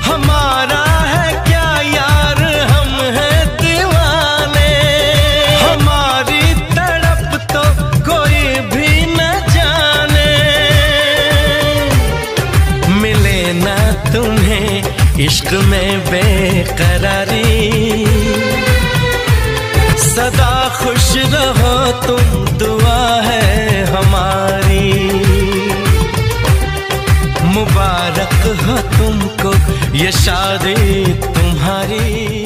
हमारा है क्या यार, हम हैं दीवाने। हमारी तड़प तो कोई भी न जाने। मिले ना तुम्हें इश्क में बेकरारी, सदा खुश रहो तुम, दुआ है हमारी। मुबारक हो तुमको ये शादी तुम्हारी।